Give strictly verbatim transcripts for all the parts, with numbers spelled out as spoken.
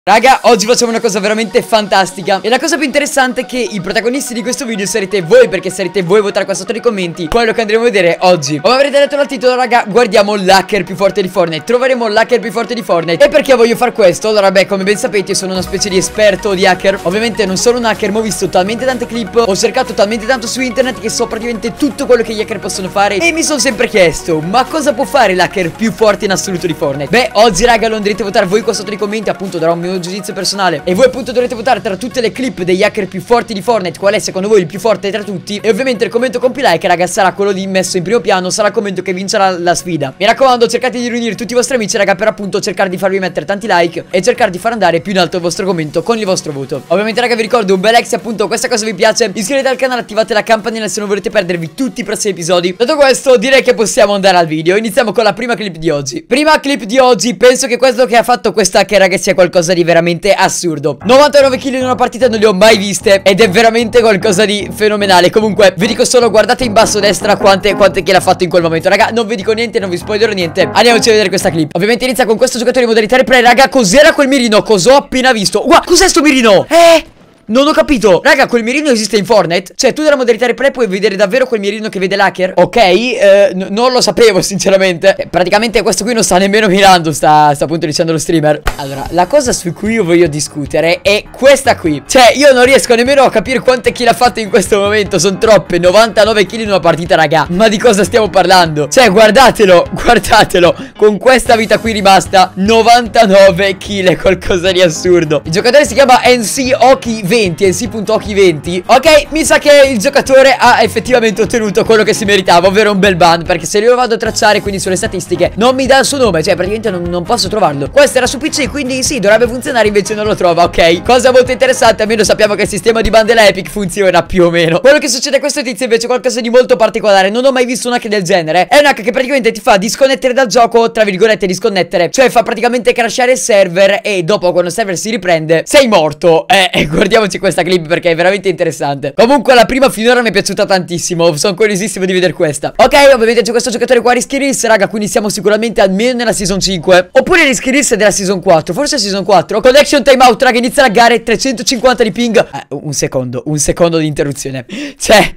Raga, oggi facciamo una cosa veramente fantastica. E la cosa più interessante è che i protagonisti di questo video sarete voi, perché sarete voi a votare qua sotto nei commenti quello che andremo a vedere oggi. Come avrete letto dal titolo, raga, guardiamo l'hacker più forte di Fortnite. Troveremo l'hacker più forte di Fortnite. E perché voglio far questo? Allora, beh, come ben sapete, io sono una specie di esperto di hacker. Ovviamente non sono un hacker, ma ho visto talmente tante clip, ho cercato talmente tanto su internet che so praticamente tutto quello che gli hacker possono fare. E mi sono sempre chiesto, ma cosa può fare l'hacker più forte in assoluto di Fortnite? Beh, oggi, raga, lo andrete a votare voi qua sotto nei commenti. Appunto, darò un mio giudizio personale. E voi appunto dovrete votare tra tutte le clip degli hacker più forti di Fortnite qual è secondo voi il più forte tra tutti. E ovviamente il commento con più like, raga, sarà quello di messo in primo piano, sarà il commento che vincerà la sfida. Mi raccomando, cercate di riunire tutti i vostri amici, raga, per appunto cercare di farvi mettere tanti like e cercare di far andare più in alto il vostro commento con il vostro voto. Ovviamente, raga, vi ricordo un bel like se appunto questa cosa vi piace. Iscrivetevi al canale, attivate la campanella se non volete perdervi tutti i prossimi episodi. Detto questo, direi che possiamo andare al video. Iniziamo con la prima clip di oggi. Prima clip di oggi, penso che questo che ha fatto questa hacker, raga, sia qualcosa di veramente assurdo. novantanove kill in una partita non li ho mai viste ed è veramente qualcosa di fenomenale. Comunque vi dico solo, guardate in basso a destra quante, quante kill ha fatto in quel momento. Raga, non vi dico niente, non vi spoilerò niente. Andiamoci a vedere questa clip. Ovviamente inizia con questo giocatore in modalità replay. Raga, cos'era quel mirino? Cos'ho appena visto? Guarda, cos'è sto mirino? Eh? Non ho capito. Raga, quel mirino esiste in Fortnite? Cioè, tu dalla modalità replay puoi vedere davvero quel mirino che vede l'hacker? Ok, eh, non lo sapevo sinceramente. eh, Praticamente questo qui non sta nemmeno mirando. Sta, sta appunto dicendo lo streamer. Allora, la cosa su cui io voglio discutere è questa qui. Cioè, io non riesco nemmeno a capire quante kill ha fatto in questo momento. Sono troppe, novantanove kill in una partita, raga. Ma di cosa stiamo parlando? Cioè, guardatelo, guardatelo. Con questa vita qui rimasta, novantanove kill, è qualcosa di assurdo. Il giocatore si chiama N C Oki venti, N C punto Oki venti. Ok, mi sa che il giocatore ha effettivamente ottenuto quello che si meritava, ovvero un bel ban, perché se io lo vado a tracciare, quindi sulle statistiche, non mi dà il suo nome. Cioè, praticamente non, non posso trovarlo. Questo era su P C, quindi sì, dovrebbe funzionare, invece non lo trova. Ok, cosa molto interessante. Almeno sappiamo che il sistema di ban della Epic funziona più o meno. Quello che succede a questo tizio invece è qualcosa di molto particolare. Non ho mai visto un hack del genere. È un hack che praticamente ti fa disconnettere dal gioco, tra virgolette disconnettere. Cioè fa praticamente crashare il server e dopo, quando il server si riprende, sei morto. Eh, eh guardiamoci questa clip perché è veramente interessante. Comunque la prima finora mi è piaciuta tantissimo. Sono curiosissimo di vedere questa. Ok, ovviamente c'è questo giocatore qua, Risky Reels, raga, quindi siamo sicuramente almeno nella season cinque. Oppure Risky Reels della season quattro. Forse season quattro. Connection timeout, raga, inizia la gara, trecentocinquanta di ping. eh, Un secondo, un secondo di interruzione. Cioè,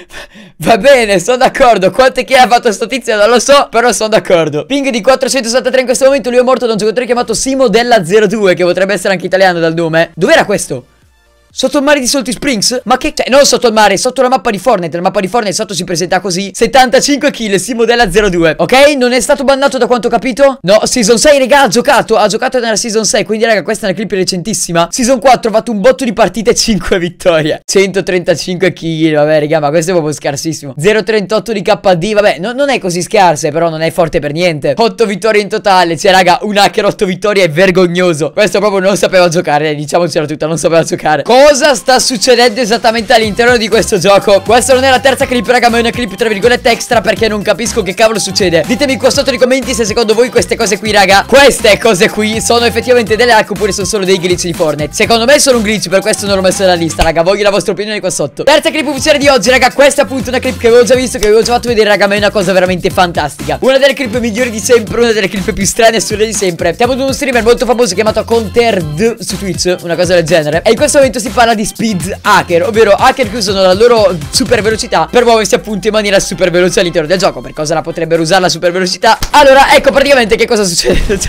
va bene, sono d'accordo. Quante che ha fatto sto tizio non lo so, però sono d'accordo. Ping di quattrocentosessantatré in questo momento. Lui è morto da un giocatore chiamato Simo della zero due, che potrebbe essere anche italiano dal nome. Dov'era questo? Sotto il mare di Salty Springs? Ma che... Cioè, non sotto il mare, sotto la mappa di Fortnite. La mappa di Fortnite sotto si presenta così. settantacinque kill, Simo della zero due. Ok, non è stato bannato da quanto ho capito? No, season sei, raga, ha giocato. Ha giocato nella season sei, quindi raga, questa è una clip recentissima. Season quattro, ha fatto un botto di partite e cinque vittorie. centotrentacinque kill, vabbè, raga, ma questo è proprio scarsissimo. zero virgola trentotto di K D, vabbè, no, non è così scarse, però non è forte per niente. otto vittorie in totale. Cioè, raga, un hacker otto vittorie è vergognoso. Questo proprio non sapeva giocare, diciamocela tutta, non sapeva giocare. Cosa sta succedendo esattamente all'interno di questo gioco? Questa non è la terza clip, raga, ma è una clip tra virgolette extra, perché non capisco che cavolo succede. Ditemi qua sotto nei commenti se secondo voi queste cose qui, raga, queste cose qui sono effettivamente delle hack oppure sono solo dei glitch di Fortnite. Secondo me sono un glitch, per questo non l'ho messo nella lista, raga. Voglio la vostra opinione qua sotto. Terza clip ufficiale di oggi, raga. Questa è appunto una clip che avevo già visto, che avevo già fatto vedere, raga, ma è una cosa veramente fantastica. Una delle clip migliori di sempre, una delle clip più strane e assurde di sempre. Siamo ad uno streamer molto famoso chiamato Conterd su Twitch, una cosa del genere. E in questo momento si parla di speed hacker, ovvero hacker che usano la loro super velocità per muoversi appunto in maniera super veloce all'interno del gioco. Per cosa la potrebbero usare la super velocità? Allora, ecco praticamente che cosa succede.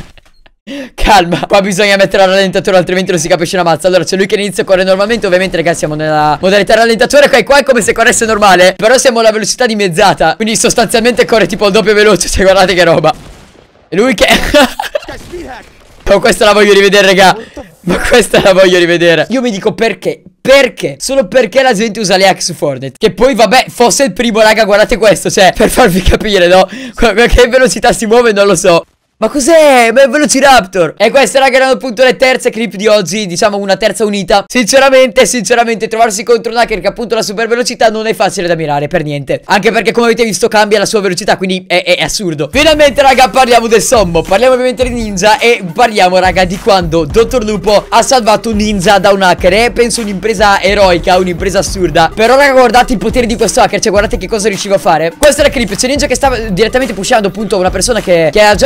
Calma, qua bisogna mettere il rallentatore, altrimenti non si capisce una mazza. Allora c'è lui che inizia a correre normalmente. Ovviamente, ragazzi, siamo nella modalità rallentatore. Qua, qua è come se corresse normale, però siamo alla velocità dimezzata, quindi sostanzialmente corre tipo il doppio veloce. Cioè, guardate che roba. E lui che... Oh, questa la voglio rivedere, raga. Ma questa la voglio rivedere. Io mi dico perché? Perché? Solo perché la gente usa le hack su Fortnite. Che poi vabbè, fosse il primo, raga, guardate questo. Cioè, per farvi capire, no? Che velocità si muove non lo so. Ma cos'è? Ma è Velociraptor. E queste, raga, erano appunto le terze clip di oggi. Diciamo una terza unita. Sinceramente, sinceramente trovarsi contro un hacker che appunto la super velocità non è facile da mirare per niente. Anche perché, come avete visto, cambia la sua velocità, quindi è, è, è assurdo. Finalmente, raga, parliamo del sommo. Parliamo ovviamente di ninja. E parliamo, raga, di quando Dottor Lupo ha salvato un ninja da un hacker. E penso un'impresa eroica, un'impresa assurda. Però, raga, guardate i poteri di questo hacker. Cioè, guardate che cosa riusciva a fare. Questa è la clip. C'è ninja che stava direttamente pushando appunto una persona che, che ha già ucciso un suo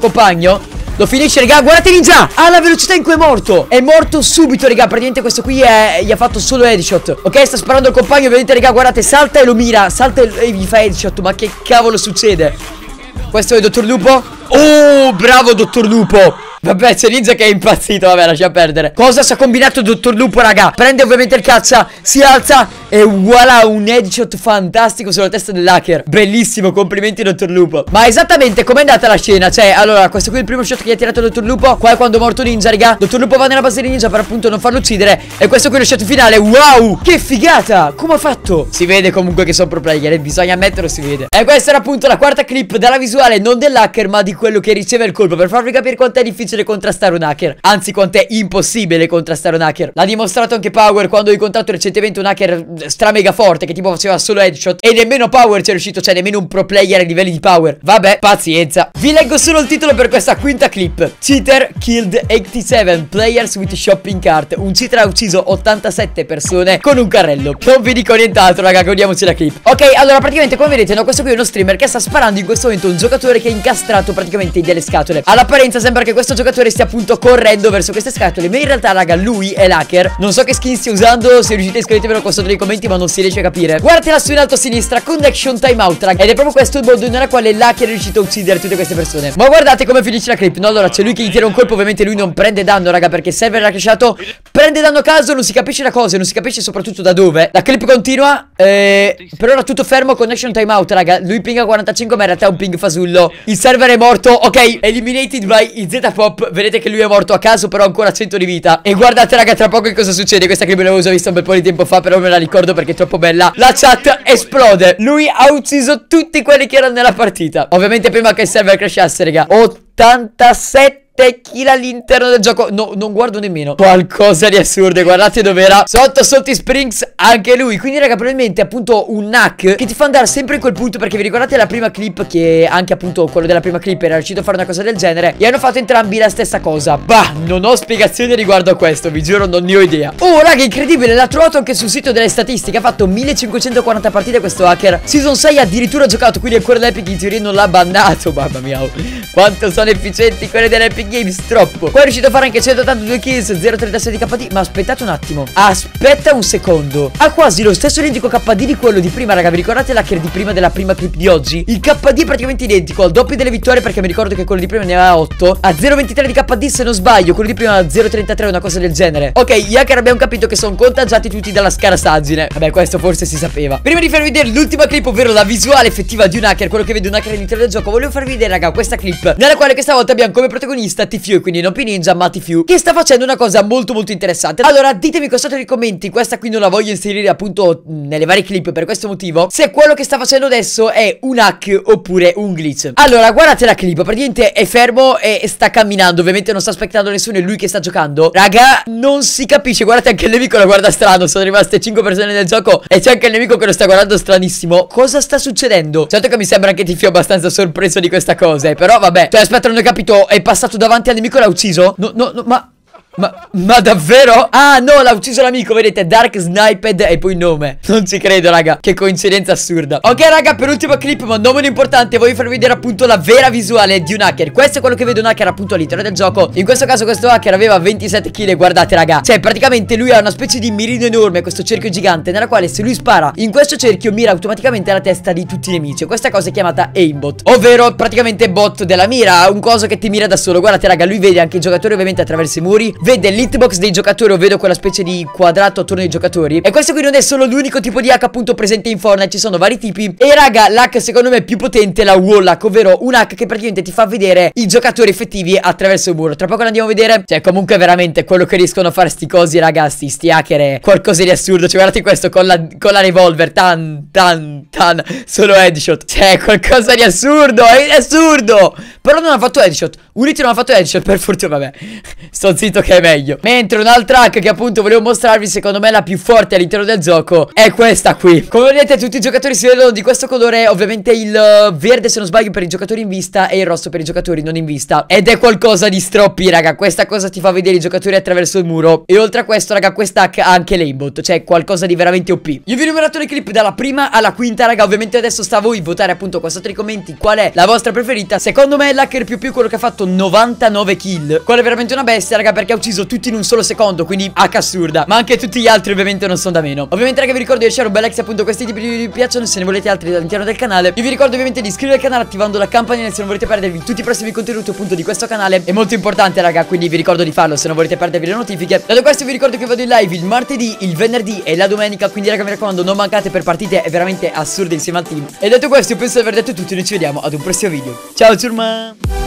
compagno. Lo finisce, raga, guardate Ninja. Ha la velocità in cui è morto. È morto subito, raga. Praticamente questo qui è, gli ha fatto solo headshot. Ok, sta sparando il compagno. Ovviamente, raga, guardate, salta e lo mira. Salta e gli fa headshot. Ma che cavolo succede? Questo è il Dottor Lupo. Oh, bravo Dottor Lupo. Vabbè, c'è Ninja che è impazzito. Vabbè, lascia perdere. Cosa si è combinato il Dottor Lupo, raga? Prende ovviamente il caccia, si alza e voilà, un headshot fantastico sulla testa dell'hacker. Bellissimo, complimenti Dottor Lupo. Ma esattamente com'è andata la scena? Cioè, allora, questo qui è il primo shot che gli ha tirato il Dottor Lupo. Qua è quando è morto Ninja, raga. Dottor Lupo va nella base di Ninja per appunto non farlo uccidere. E questo qui è lo shot finale. Wow, che figata. Come ha fatto? Si vede comunque che sono pro player, bisogna ammetterlo, si vede. E questa era appunto la quarta clip dalla visuale non dell'hacker ma di quello che riceve il colpo, per farvi capire quanto è difficile contrastare un hacker. Anzi, quanto è impossibile contrastare un hacker. L'ha dimostrato anche Power quando ho incontrato recentemente un hacker stra mega forte che tipo faceva solo headshot. E nemmeno Power ci è riuscito, cioè nemmeno un pro player a livelli di Power. Vabbè, pazienza. Vi leggo solo il titolo per questa quinta clip. Cheater killed ottantasette players with shopping cart. Un cheater ha ucciso ottantasette persone con un carrello. Non vi dico nient'altro, raga, godiamoci la clip. Ok, allora praticamente come vedete, no, questo qui è uno streamer che sta sparando in questo momento un giocatore che è incastrato praticamente in delle scatole. All'apparenza sembra che questo giocatore stia appunto correndo verso queste scatole, ma in realtà, raga, lui è l'hacker. Non so che skin stia usando, se riuscite iscrivetemelo qua sotto nei commenti, ma non si riesce a capire. Guardatela su in alto a sinistra, connection timeout, raga. Ed è proprio questo il modo nella quale l'hacker è riuscito a uccidere tutte queste persone. Ma guardate come finisce la clip. No, allora c'è lui che gli tira un colpo, ovviamente lui non prende danno, raga, perché il server era crashato. Prende danno a caso, non si capisce da cosa, non si capisce soprattutto da dove. La clip continua, eh, per ora tutto fermo, connection timeout, raga. Lui pinga quarantacinque, ma in realtà è un ping fasullo. Il server è morto, ok, eliminated by Z-Pop. Vedete che lui è morto a caso, però ha ancora cento di vita. E guardate, raga, tra poco che cosa succede. Questa clip l'avevo già vista un bel po' di tempo fa, però me la ricordo perché è troppo bella. La chat esplode. Lui ha ucciso tutti quelli che erano nella partita. Ovviamente prima che il server crashasse, raga. ottantasette kill all'interno del gioco. No, non guardo nemmeno. Qualcosa di assurdo. Guardate dov'era. Sotto sotto i Springs anche lui. Quindi, raga, probabilmente appunto un hack che ti fa andare sempre in quel punto. Perché vi ricordate la prima clip, che anche appunto quello della prima clip era riuscito a fare una cosa del genere, e hanno fatto entrambi la stessa cosa. Bah, non ho spiegazioni riguardo a questo, vi giuro, non ne ho idea. Oh, raga, incredibile. L'ha trovato anche sul sito delle statistiche. Ha fatto millecinquecentoquaranta partite questo hacker. Season sei addirittura ha giocato, quindi ancora l'Epic in teoria non l'ha bannato. Mamma mia, oh, quanto sono efficienti quelle dell'Epic Games, troppo. Poi è riuscito a fare anche centottantadue kills, zero virgola trentasei di K D. Ma aspettate un attimo, aspetta un secondo. Ha quasi lo stesso identico K D di quello di prima, raga. Vi ricordate l'hacker di prima della prima clip di oggi? Il K D è praticamente identico, al doppio delle vittorie, perché mi ricordo che quello di prima ne aveva otto. A zero virgola ventitré di K D se non sbaglio. Quello di prima a zero virgola trentatré, una cosa del genere. Ok, gli hacker abbiamo capito che sono contagiati tutti dalla scarasaggine. Vabbè, questo forse si sapeva. Prima di farvi vedere l'ultima clip, ovvero la visuale effettiva di un hacker, quello che vede un hacker all'interno del gioco, volevo farvi vedere, raga, questa clip nella quale questa volta abbiamo come protagonista Tfue, quindi non P Ninja ma Tfue, che sta facendo una cosa molto molto interessante. Allora ditemi qua sotto nei commenti, questa qui non la voglio inserire appunto nelle varie clip per questo motivo, se quello che sta facendo adesso è un hack oppure un glitch. Allora guardate la clip, praticamente è fermo e sta camminando, ovviamente non sta aspettando nessuno, è lui che sta giocando. Raga, non si capisce, guardate anche il nemico lo guarda strano, sono rimaste cinque persone nel gioco e c'è anche il nemico che lo sta guardando stranissimo. Cosa sta succedendo? Certo che mi sembra anche Tfue abbastanza sorpreso di questa cosa, eh, però vabbè. Cioè aspetta, non ho capito, è passato davanti al nemico e l'ha ucciso? No, no, no, ma... Ma, ma davvero? Ah no, l'ha ucciso l'amico, vedete, Dark Sniped e poi il nome. Non ci credo, raga, che coincidenza assurda. Ok, raga, per ultima clip, ma non meno importante, voglio farvi vedere appunto la vera visuale di un hacker. Questo è quello che vede un hacker appunto all'interno del gioco. In questo caso questo hacker aveva ventisette kill. Guardate, raga, cioè praticamente lui ha una specie di mirino enorme, questo cerchio gigante, nella quale se lui spara in questo cerchio mira automaticamente alla testa di tutti i nemici. Questa cosa è chiamata aimbot, ovvero praticamente bot della mira, un coso che ti mira da solo. Guardate, raga, lui vede anche i giocatori ovviamente attraverso i muri, vede l'hitbox dei giocatori, ovvero quella specie di quadrato attorno ai giocatori. E questo qui non è solo l'unico tipo di hack appunto presente in Fortnite, ci sono vari tipi. E raga, l'hack secondo me più potente è la wall hack, ovvero un hack che praticamente ti fa vedere i giocatori effettivi attraverso il muro. Tra poco lo andiamo a vedere. Cioè comunque veramente quello che riescono a fare sti cosi, ragazzi, sti hacker è qualcosa di assurdo. Cioè guardate questo con la, con la revolver, tan tan tan, solo headshot. Cioè qualcosa di assurdo, è assurdo. Però non ha fatto headshot, Unity non ha fatto headshot, per fortuna, vabbè. Sto zitto che che è meglio. Mentre un'altra hack che appunto volevo mostrarvi, secondo me la più forte all'interno del gioco, è questa qui. Come vedete tutti i giocatori si vedono di questo colore. Ovviamente il verde, se non sbaglio, per i giocatori in vista e il rosso per i giocatori non in vista. Ed è qualcosa di stroppi, raga. Questa cosa ti fa vedere i giocatori attraverso il muro. E oltre a questo, raga, questa hack ha anche l'aimbot, cioè qualcosa di veramente O P. Io vi ho numerato le clip dalla prima alla quinta, raga. Ovviamente adesso sta a voi votare appunto qua sotto nei commenti qual è la vostra preferita. Secondo me l'hacker più più, quello che ha fatto novantanove kill, quello è veramente una bestia, raga, perché ha ucciso tutti in un solo secondo, quindi hack assurda. Ma anche tutti gli altri ovviamente non sono da meno. Ovviamente, raga, vi ricordo di lasciare un bel like se appunto questi tipi di video vi piacciono. Se ne volete altri all'interno del canale, io vi ricordo ovviamente di iscrivervi al canale attivando la campanella se non volete perdervi tutti i prossimi contenuti appunto di questo canale. È molto importante, raga, quindi vi ricordo di farlo se non volete perdervi le notifiche. Dato questo vi ricordo che vado in live il martedì, il venerdì e la domenica, quindi raga mi raccomando non mancate per partite veramente assurde insieme al team. E detto questo io penso di aver detto tutto e noi ci vediamo ad un prossimo video. Ciao ciurma.